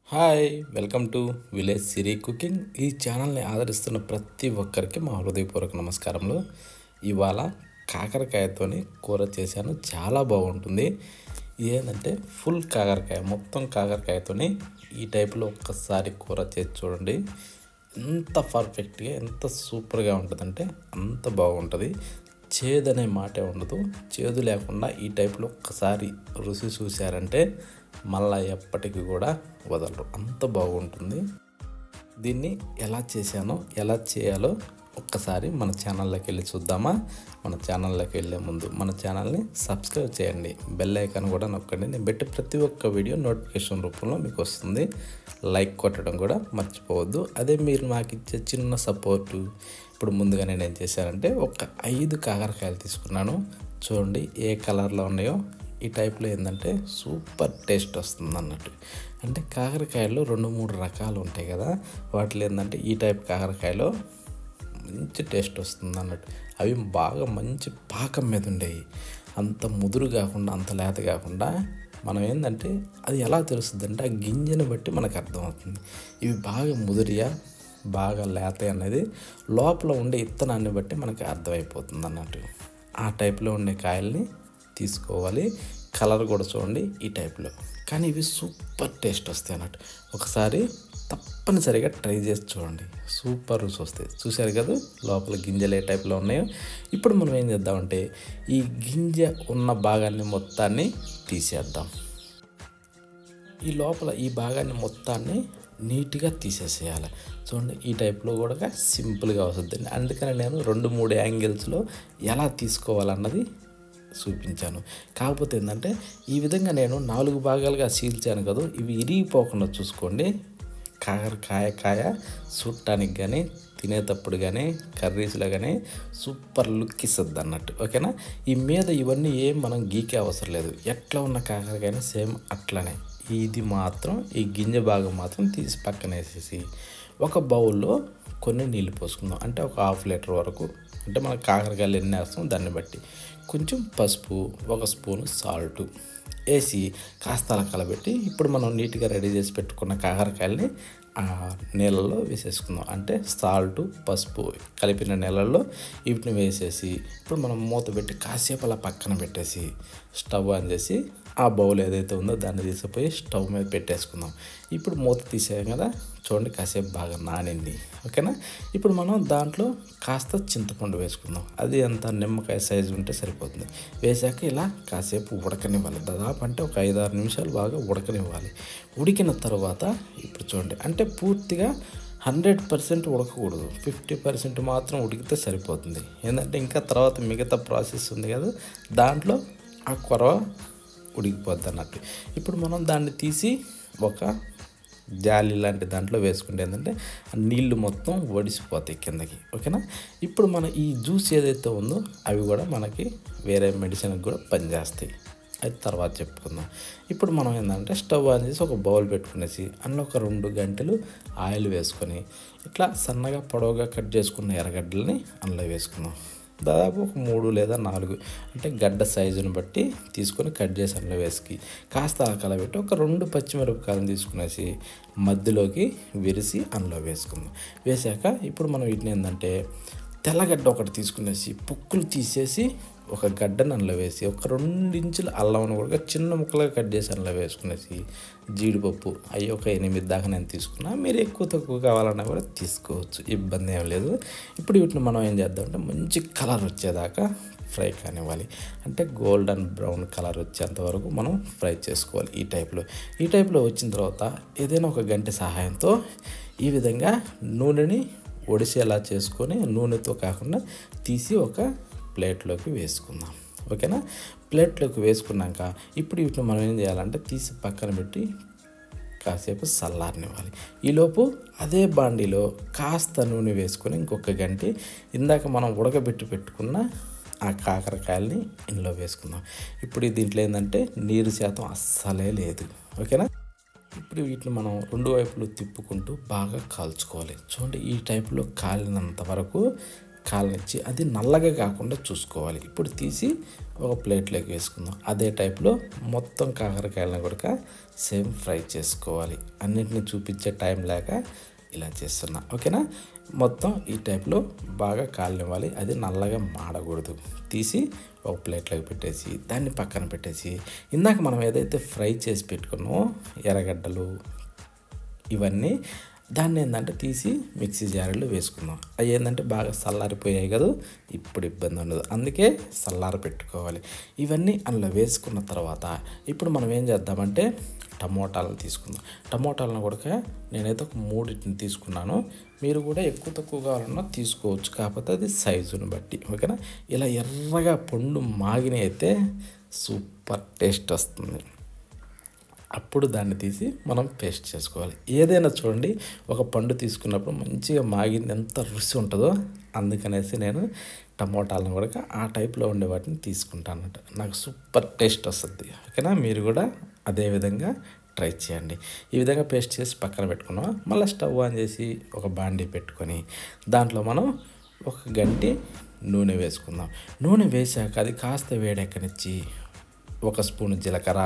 Hi welcome to village Siri cooking. ఈ ఛానల్ని ఆదరిస్తున్న ప్రతి ఒక్కరికి మా హృదయపూర్వక నమస్కారములు. ఇవాళ కాకరకాయతోని కూర చేశాను, చాలా బాగుంటుంది. ఏంటంటే ఫుల్ కాకరకాయ, మొత్తం కాకరకాయతోని ఈ టైప్లో ఒక్కసారి కూర చేసి చూడండి. ఎంత పర్ఫెక్ట్గా, ఎంత సూపర్గా ఉంటుందంటే అంత బాగుంటుంది. చేదు అనే మాటే ఉండదు. చేదు లేకుండా ఈ టైప్లో ఒక్కసారి రుచి చూశారంటే మళ్ళీ ఎప్పటికీ కూడా వదలరు, అంత బాగుంటుంది. దీన్ని ఎలా చేశానో, ఎలా చేయాలో ఒక్కసారి మన ఛానల్లోకి వెళ్ళి చూద్దామా. మన ఛానల్లోకి వెళ్ళే ముందు మన ఛానల్ని సబ్స్క్రైబ్ చేయండి, బెల్ ఐకాన్ కూడా నొక్కండి. నేను పెట్టే ప్రతి ఒక్క వీడియో నోటిఫికేషన్ రూపంలో మీకు వస్తుంది. లైక్ కొట్టడం కూడా మర్చిపోవద్దు. అదే మీరు నాకు ఇచ్చే చిన్న సపోర్టు. ఇప్పుడు ముందుగా నేను ఏం చేశానంటే ఒక 5 కాకరకాయలు తీసుకున్నాను. చూడండి ఏ కలర్లో ఉన్నాయో. ఈ టైప్లో ఏంటంటే సూపర్ టేస్ట్ వస్తుంది అన్నట్టు. అంటే కాకరకాయల్లో 2-3 రకాలు ఉంటాయి కదా, వాటిలో ఏంటంటే ఈ టైప్ కాకరకాయలో మంచి టేస్ట్ వస్తుంది అన్నట్టు. అవి బాగా మంచి పాకం మీద ఉండేవి, అంత ముదురు కాకుండా అంత లేత కాకుండా. మనం ఏంటంటే అది ఎలా తెలుస్తుంది అంటే ఆ గింజను బట్టి మనకు అర్థమవుతుంది. ఇవి బాగా ముదిరియా, బాగా లేత అనేది లోపల ఉండే ఇత్తనాన్ని బట్టి మనకి అర్థమైపోతుంది అన్నట్టు. ఆ టైప్లో ఉండే కాయల్ని తీసుకోవాలి. కలర్ కూడా చూడండి ఈ టైప్లో. కానీ ఇవి సూపర్ టేస్ట్ వస్తాయి అన్నట్టు. ఒకసారి తప్పనిసరిగా ట్రై చేసి చూడండి, సూపర్ రుచి వస్తాయి. చూశారు కదా లోపల గింజలు ఏ టైప్లో ఉన్నాయో. ఇప్పుడు మనం ఏం చేద్దామంటే ఈ గింజ ఉన్న భాగాన్ని మొత్తాన్ని తీసేద్దాం. ఈ లోపల ఈ భాగాన్ని మొత్తాన్ని నీట్గా తీసేసేయాలి. చూడండి ఈ టైప్లో కూడా సింపుల్గా వస్తుంది. అందుకని నేను 2-3 యాంగిల్స్లో ఎలా తీసుకోవాలన్నది చూపించాను. కాకపోతే ఏంటంటే ఈ విధంగా నేను 4 భాగాలుగా చీల్చాను కదా, ఇవి ఇరిగిపోకుండా చూసుకోండి. కాయ చూడటానికి కానీ, తినేటప్పుడు కానీ, కర్రీస్లో కానీ సూపర్ లుక్ ఇస్తుంది అన్నట్టు. ఓకేనా. ఈ మీద ఇవన్నీ ఏం మనం గీకే అవసరం లేదు. ఎట్లా ఉన్న కాకరకాయని సేమ్ అట్లనే. ఇది మాత్రం ఈ గింజ భాగం మాత్రం తీసి పక్కన వేసేసి ఒక బౌల్లో కొన్ని నీళ్ళు పోసుకుందాం. అంటే ఒక 1/2 లీటర్ వరకు. అంటే మన కాకరకాయలు ఎన్ని వేస్తాం దాన్ని బట్టి. కొంచెం పసుపు, 1 స్పూను సాల్ట్ వేసి కాస్త అలా కలబెట్టి ఇప్పుడు మనం నీట్గా రెడీ చేసి పెట్టుకున్న కాకరకాయలని ఆ నీళ్ళల్లో వేసేసుకుందాం. అంటే సాల్ట్, పసుపు కలిపిన నీళ్ళల్లో వీటిని వేసేసి ఇప్పుడు మనం మూత పెట్టి కాసేపు అలా పక్కన పెట్టేసి స్టవ్ ఆన్ చేసి ఆ బౌల్ ఏదైతే ఉందో దాన్ని తీసుకుపోయి స్టవ్ మీద పెట్టేసుకుందాం. ఇప్పుడు మూత తీసేయం కదా, చూడండి కాసేపు బాగా నానింది. ఓకేనా. ఇప్పుడు మనం దాంట్లో కాస్త చింతపండు వేసుకుందాం. అది ఎంత నిమ్మకాయ సైజు ఉంటే సరిపోతుంది. వేసాక ఇలా కాసేపు ఉడకనివ్వాలి. దాదాపు అంటే ఒక 5-6 నిమిషాలు బాగా ఉడకనివ్వాలి. ఉడికిన తర్వాత ఇప్పుడు చూడండి, అంటే పూర్తిగా 100% ఉడకకూడదు, 50% మాత్రం ఉడికితే సరిపోతుంది. ఏంటంటే ఇంకా తర్వాత మిగతా ప్రాసెస్ ఉంది కదా, దాంట్లో ఆ కొరవ ఉడికిపోద్ది అన్నట్టు. ఇప్పుడు మనం దాన్ని తీసి ఒక జాలి లాంటి దాంట్లో వేసుకుంటే ఏంటంటే నీళ్ళు మొత్తం ఒడిసిపోతాయి కిందకి. ఓకేనా. ఇప్పుడు మన ఈ జ్యూస్ ఏదైతే ఉందో అవి కూడా మనకి వేరే మెడిసిన్కి కూడా పనిచేస్తాయి. అది తర్వాత చెప్పుకుందాం. ఇప్పుడు మనం ఏంటంటే స్టవ్ ఆన్ చేసి ఒక బౌల్ పెట్టుకునేసి అందులో ఒక 2 గంటలు ఆయిల్ వేసుకొని ఇట్లా సన్నగా పొడవుగా కట్ చేసుకున్న ఎర్రగడ్డలని అందులో వేసుకుందాం. దాదాపు ఒక 3 లేదా 4 అంటే గడ్డ సైజుని బట్టి తీసుకొని కట్ చేసి అందులో వేసి కాస్త కలబెట్టి ఒక 2 పచ్చిమిరపకాయలను తీసుకునేసి మధ్యలోకి విరిసి అందులో వేసుకుందాం. వేసాక ఇప్పుడు మనం వీటిని ఏంటంటే తెల్లగడ్డ ఒకటి తీసుకునేసి పుక్కులు తీసేసి ఒక గడ్డను అందులో వేసి ఒక 2 ఇంచుల అల్లం కూడా చిన్న ముక్కలుగా కట్ చేసి అందులో వేసుకునేసి జీడిపప్పు అవి ఒక 8 దాకా నేను తీసుకున్నా. మీరు ఎక్కువ తక్కువ కావాలన్నా కూడా తీసుకోవచ్చు, ఇబ్బంది ఏం లేదు. ఇప్పుడు వీటిని మనం ఏం చేద్దామంటే మంచి కలర్ వచ్చేదాకా ఫ్రై కానివ్వాలి. అంటే గోల్డెన్ బ్రౌన్ కలర్ వచ్చేంత వరకు మనం ఫ్రై చేసుకోవాలి. ఈ టైప్లో వచ్చిన తర్వాత ఏదైనా ఒక గంటె సహాయంతో ఈ విధంగా నూనెని ఒడిసేలా చేసుకొని నూనెతో కాకుండా తీసి ఒక ప్లేట్లోకి వేసుకుందాం. ఓకేనా. ప్లేట్లోకి వేసుకున్నాక ఇప్పుడు వీటిని మనం ఏం చేయాలంటే తీసి పక్కన పెట్టి కాసేపు చల్లారనివ్వాలి. ఈలోపు అదే బాండీలో కాస్త నూనె వేసుకొని ఇంకొక గంట ఇందాక మనం ఉడకబెట్టి పెట్టుకున్న ఆ కాకరకాయలని ఇందులో వేసుకుందాం. ఇప్పుడు దీంట్లో ఏంటంటే నీరు శాతం అస్సలే లేదు. ఓకేనా. ఇప్పుడు వీటిని మనం 2 వైపులు తిప్పుకుంటూ బాగా కాల్చుకోవాలి. చూడండి ఈ టైప్లో కాలినంత వరకు కాలనిచ్చి అది నల్లగా కాకుండా చూసుకోవాలి. ఇప్పుడు తీసి ఒక ప్లేట్లోకి వేసుకుందాం. అదే టైప్లో మొత్తం కాకరకాయలను కూడా సేమ్ ఫ్రై చేసుకోవాలి. అన్నింటినీ చూపించే టైం లేక ఇలా చేస్తున్నా. ఓకేనా, మొత్తం ఈ టైప్లో బాగా కాలనివ్వాలి. అది నల్లగా మాడకూడదు. తీసి ఒక ప్లేట్లోకి పెట్టేసి దాన్ని పక్కన పెట్టేసి ఇందాక మనం ఏదైతే ఫ్రై చేసి పెట్టుకున్నామో ఎర్రగడ్డలు ఇవన్నీ దాన్ని ఏంటంటే తీసి మిక్సీ జార్లో వేసుకుందాం. అవి ఏంటంటే బాగా చల్లారిపోయాయి కదా, ఇప్పుడు ఇబ్బంది ఉండదు. అందుకే చల్లారి పెట్టుకోవాలి. ఇవన్నీ అందులో వేసుకున్న తర్వాత ఇప్పుడు మనం ఏం చేద్దామంటే టమోటాలను తీసుకుందాం. టమోటాలను కూడా నేనైతే ఒక 3 తీసుకున్నాను. మీరు కూడా ఎక్కువ తక్కువ కావాలన్నా తీసుకోవచ్చు, కాకపోతే అది సైజుని బట్టి. ఓకేనా, ఇలా ఎర్రగా పండు మాగిన అయితే సూపర్ టేస్ట్ వస్తుంది. అప్పుడు దాన్ని తీసి మనం పేస్ట్ చేసుకోవాలి. ఏదైనా చూడండి, ఒక పండు తీసుకున్నప్పుడు మంచిగా మాగింది ఎంత రుచి ఉంటుందో, అందుకనేసి నేను టమోటాలను కూడా ఆ టైప్లో ఉండే వాటిని తీసుకుంటాను. నాకు సూపర్ టేస్ట్ వస్తుంది. ఓకేనా, మీరు కూడా అదే విధంగా ట్రై చేయండి. ఈ విధంగా పేస్ట్ చేసి పక్కన పెట్టుకున్నాం. మళ్ళీ స్టవ్ ఆన్ చేసి ఒక బాండీ పెట్టుకొని దాంట్లో మనం ఒక గంటి నూనె వేసుకుందాం. నూనె వేసాక అది కాస్త వేడెక్కనిచ్చి 1 స్పూన్ జీలకర్ర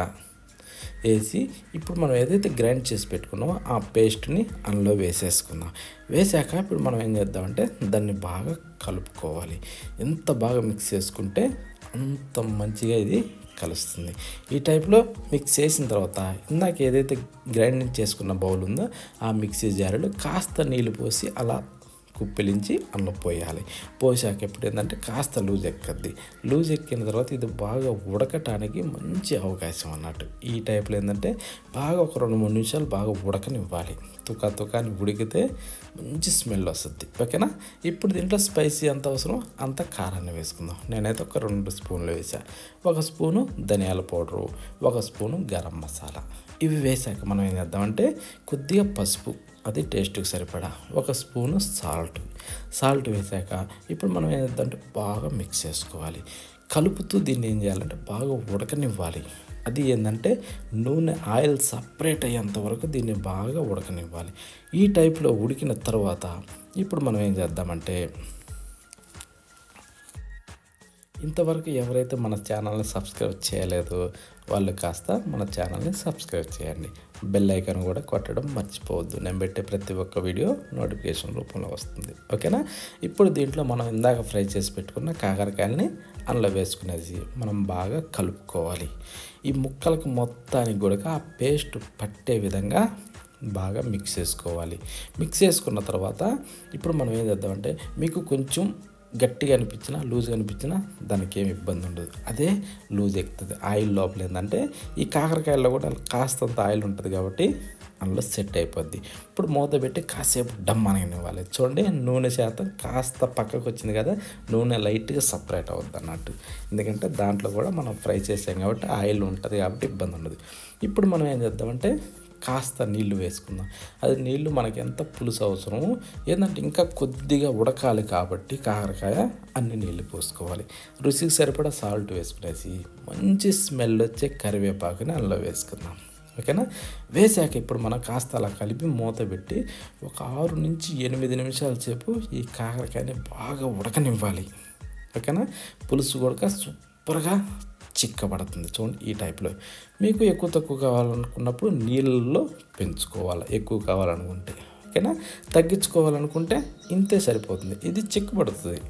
వేసి ఇప్పుడు మనం ఏదైతే గ్రైండ్ చేసి పెట్టుకున్నామో ఆ పేస్ట్ని అందులో వేసేసుకుందాం. వేసాక ఇప్పుడు మనం ఏం చేద్దామంటే దాన్ని బాగా కలుపుకోవాలి. ఎంత బాగా మిక్స్ చేసుకుంటే అంత మంచిగా ఇది కలుస్తుంది. ఈ టైప్లో మిక్స్ చేసిన తర్వాత ఇందాక ఏదైతే గ్రైండింగ్ చేసుకున్న బౌల్ ఉందో ఆ మిక్సీ జారులో కాస్త నీళ్ళు పోసి అలా కుప్పిలించి అందులో పోయాలి. పోసాక ఎప్పుడు ఏంటంటే కాస్త లూజ్ ఎక్కద్ది. లూజ్ ఎక్కిన తర్వాత ఇది బాగా ఉడకటానికి మంచి అవకాశం అన్నట్టు. ఈ టైప్లో ఏంటంటే బాగా ఒక 2-3 నిమిషాలు బాగా ఉడకనివ్వాలి. తుకాని ఉడికితే మంచి స్మెల్ వస్తుంది. ఓకేనా, ఇప్పుడు దీంట్లో స్పైసీ ఎంత అవసరం అంత కారాన్ని వేసుకుందాం. నేనైతే ఒక 2 స్పూన్లు వేసా. 1 స్పూను ధనియాల పౌడరు, 1 స్పూను గరం మసాలా. ఇవి వేసాక మనం ఏం చేద్దామంటే కొద్దిగా పసుపు, అది టేస్ట్కి సరిపడా, 1 స్పూను సాల్ట్ వేసాక ఇప్పుడు మనం ఏం చేద్దామంటే బాగా మిక్స్ చేసుకోవాలి. కలుపుతూ దీన్ని ఏం చేయాలంటే బాగా ఉడకనివ్వాలి. అది ఏంటంటే నూనె ఆయిల్ సపరేట్ అయ్యేంత వరకు దీన్ని బాగా ఉడకనివ్వాలి. ఈ టైప్లో ఉడికిన తర్వాత ఇప్పుడు మనం ఏం చేద్దామంటే ఇంతవరకు ఎవరైతే మన ఛానల్ని సబ్స్క్రైబ్ చేయలేదో వాళ్ళు కాస్త మన ఛానల్ని సబ్స్క్రైబ్ చేయండి. బెల్ ఐకాన్ కూడా కొట్టడం మర్చిపోవద్దు. నేను పెట్టే ప్రతి ఒక్క వీడియో నోటిఫికేషన్ రూపంలో వస్తుంది. ఓకేనా, ఇప్పుడు దీంట్లో మనం ఇందాక ఫ్రై చేసి పెట్టుకున్న కాకరకాయలని అందులో వేసుకునేసి మనం బాగా కలుపుకోవాలి. ఈ ముక్కలకు మొత్తానికి కూడా ఆ పేస్ట్ పట్టే విధంగా బాగా మిక్స్ చేసుకోవాలి. మిక్స్ చేసుకున్న తర్వాత ఇప్పుడు మనం ఏం చేద్దామంటే మీకు కొంచెం గట్టిగా అనిపించినా లూజ్గా అనిపించినా దానికి ఏమి ఇబ్బంది ఉండదు. అదే లూజ్ ఎక్కుతుంది. ఆయిల్ లోపల ఏంటంటే ఈ కాకరకాయల్లో కూడా కాస్తంత ఆయిల్ ఉంటుంది కాబట్టి అందులో సెట్ అయిపోద్ది. ఇప్పుడు మూత పెట్టి కాసేపు డమ్మననివ్వాలి. చూడండి, నూనె శాతం కాస్త పక్కకు వచ్చింది కదా, నూనె లైట్గా సపరేట్ అవుద్ది అన్నట్టు. ఎందుకంటే దాంట్లో కూడా మనం ఫ్రై చేసాం కాబట్టి ఆయిల్ ఉంటుంది కాబట్టి ఇబ్బంది ఉండదు. ఇప్పుడు మనం ఏం చేద్దామంటే కాస్త నీళ్లు వేసుకుందాం. అది నీళ్లు మనకి ఎంత పులుసు అవసరమో ఏంటంటే ఇంకా కొద్దిగా ఉడకాలి కాబట్టి కాకరకాయ అన్ని నీళ్ళు పోసుకోవాలి. రుచికి సరిపడా సాల్ట్ వేసుకునేసి మంచి స్మెల్ వచ్చే కరివేపాకుని అందులో వేసుకుందాం. ఓకేనా, వేసాక ఇప్పుడు మనం కాస్త అలా కలిపి మూత పెట్టి ఒక 6 నుంచి 8 నిమిషాల సేపు ఈ కాకరకాయని బాగా ఉడకనివ్వాలి. ఓకేనా, పులుసు కూడా సూపర్గా చిక్కబడుతుంది. చూడండి, ఈ టైప్లో మీకు ఎక్కువ తక్కువ కావాలనుకున్నప్పుడు నీళ్ళల్లో పెంచుకోవాలి. ఎక్కువ కావాలనుకుంటే ఓకేనా, తగ్గించుకోవాలనుకుంటే ఇంతే సరిపోతుంది. ఇది చిక్కబడుతుంది.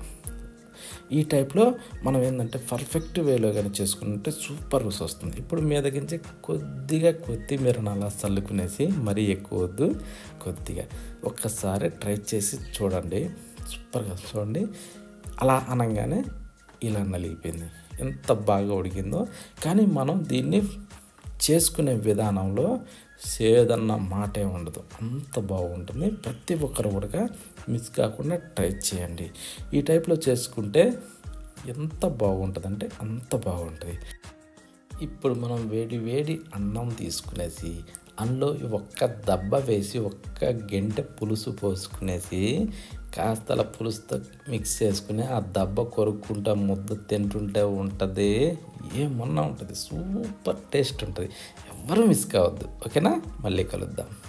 ఈ టైప్లో మనం ఏంటంటే పర్ఫెక్ట్ వేలో కానీ చేసుకుంటే సూపర్ రుచి వస్తుంది. ఇప్పుడు మీదకించి కొద్దిగా కొత్తిమీరను అలా చల్లుకునేసి, మరీ ఎక్కువ వద్దు, కొద్దిగా ఒక్కసారి ట్రై చేసి చూడండి. సూపర్గా చూడండి, అలా అనగానే ఇలా నలిగిపోయింది. ఎంత బాగా ఉడికిందో. కానీ మనం దీన్ని చేసుకునే విధానంలో సేదన్న మాటే ఉండదు, అంత బాగుంటుంది. ప్రతి ఒక్కరు కూడా మిస్ కాకుండా ట్రై చేయండి. ఈ టైప్లో చేసుకుంటే ఎంత బాగుంటుందంటే అంత బాగుంటుంది. ఇప్పుడు మనం వేడి అన్నం తీసుకునేసి అందులో ఒక్క దెబ్బ వేసి ఒక్క గంటె పులుసు పోసుకునేసి కాస్త పులుసుతో మిక్స్ చేసుకుని ఆ దెబ్బ కొరుక్కుంటా ముద్ద తింటుంటే ఉంటుంది, ఏమన్నా ఉంటుంది. సూపర్ టేస్ట్ ఉంటుంది. ఎవ్వరూ మిస్ కావద్దు. ఓకేనా, మళ్ళీ కలుద్దాం.